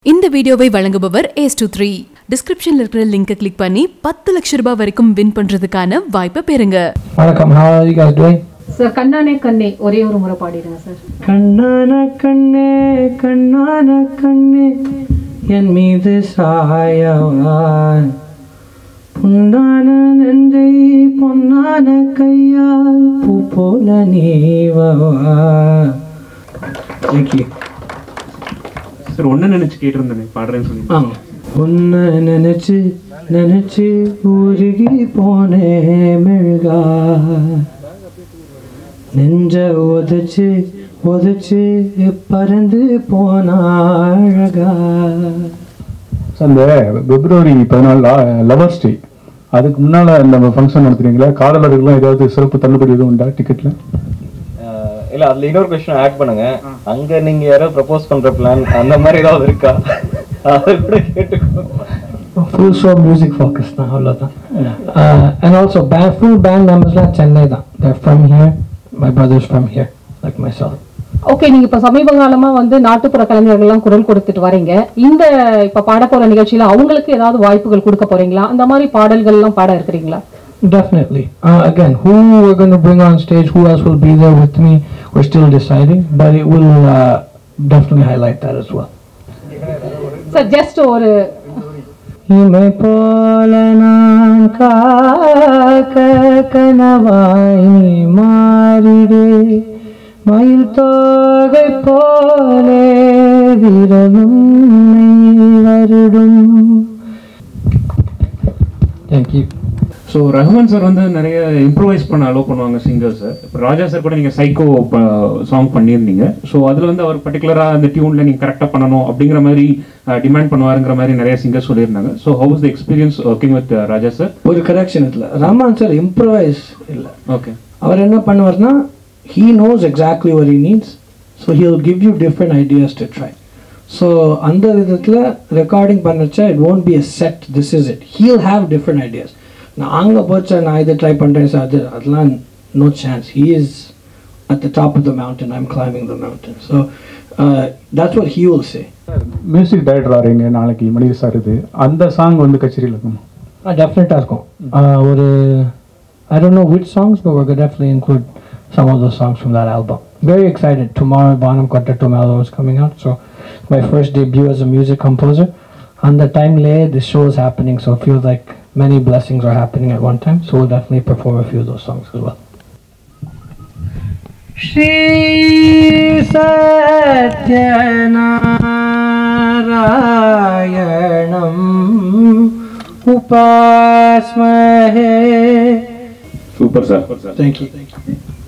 இந்த வீடியோவை வழங்குபவர் Ace23. டிஸ்கிரிப்ஷன்ல இருக்கிற லிங்கை கிளிக் பண்ணி 10 லட்சம் ரூபாய் வரைக்கும் வின் பண்றதுக்கான வாய்ப்பை பெறுங்க. வணக்கம், how are you guys doing? Sir, Kannaana Kanney ஒரே ஒரு முறை பாடிடுங்க sir. Kannaana Kanney, Kannaana Kanney, என் மீது சாயவா, பொன்னான நெஞ்சை பொன்னான கையால் பூ போல நீவா. Thank you. சார் ஒன்று நினச்சி கேட்டிருந்தேன் பாடுறேன்னு சொல்லி. ஒன்று நினச்சி நினச்சி உருகி போனே மெழுகா, நெஞ்ச உதச்சி உதச்சி பறந்து போன அழகா. அந்த பிப்ரவரி 14 லவர்ஸ் டே, அதுக்கு முன்னால் நம்ம ஃபங்க்ஷன் நடத்துறீங்களா? காதலர்கள்லாம் ஏதாவது சிறப்பு தள்ளுபடி எதுவும் உண்டா டிக்கெட்ல? இல்ல அதுல இன்னொரு क्वेश्चन ஆட் பண்ணுங்க. அங்க நீங்க யாரோ ப்ரோபோஸ் பண்ற பிளான் அந்த மாதிரி ஏதாவது இருக்கா? அத கூட கேட்டுக்கோ. Full show music focus தான், அவ்வளவுதான். And also full band members Chennai தான். They're from here. My brothers from here, like myself. Okay, நீங்க இப்ப சமீப காலமா நாட்டுப்புற கலைஞர்கள்லாம் குரல் கொடுத்துட்டு வரீங்க. இந்த இப்ப பாட போற நிகழ்ச்சியில அவங்களுக்கு ஏதாவது வாய்ப்புகள் கொடுக்க போறீங்களா? அந்த மாதிரி பாடல்கள் எல்லாம் பாட இருக்கிறீங்களா? Definitely. Again, who we're going to bring on stage, who else will be there with me, we're still deciding, but it will definitely highlight that as well. So just ஒரு இமை போல நான் காக்க கனவாய் மாறிடு, மயில் தோகை போலே விரலும் வருடும். Thank you. So Rahman sir நிறைய இம்ப்ரூவைஸ் பண்ண அலோவ் பண்ணுவாங்க சிங்கர்ஸ். இப்போ ராஜா சார் கூட நீங்கள் சைக்கோ சாங் பண்ணியிருந்தீங்க. ஸோ அதில் அவர் பர்டிகுலராக அந்த டியூனில் நீங்கள் கரெக்டாக பண்ணணும் அப்படிங்கிற மாதிரி டிமாண்ட் பண்ணுவாருங்கிற மாதிரி நிறைய சிங்கர்ஸ் சொல்லியிருந்தாங்க. So how is the experience working with Raja sir? ஒரு கரெக்ஷன் இல்லை, ரஹ்மான் சார் இம்ப்ரூவைஸ் இல்லை. ஓகே, அவர் என்ன பண்ணுவார்னா, he knows exactly what he needs, so he'll give you different ideas to try. So அந்த விதத்தில் ரெக்கார்டிங் பண்ணச்சா it won't be a set, this is it. He'll have different ideas. நான் அங்கே போச்சா நான் இதை ட்ரை பண்ணுறேன் சார், அதெல்லாம் no chance. He is at the top of the mountain, I'm climbing the mountain. So that's what he will say. Music director ஆறீங்க நாளைக்கு மணிதர் சார், இது அந்த சாங் கச்சேரியில் இருக்குமா? டெஃபினட்டாக இருக்கும். ஒரு I don't know which songs, but we're going to definitely include some of those songs from that album. Very excited. Tomorrow Banam Kotta Mellow is coming out, so my first debut as a music composer. And the time lay this show is happening, so it feels like many blessings are happening at one time, so we'll definitely perform a few of those songs as well. Shri Satyanarayanam Upasmahe. Super sir. Thank you.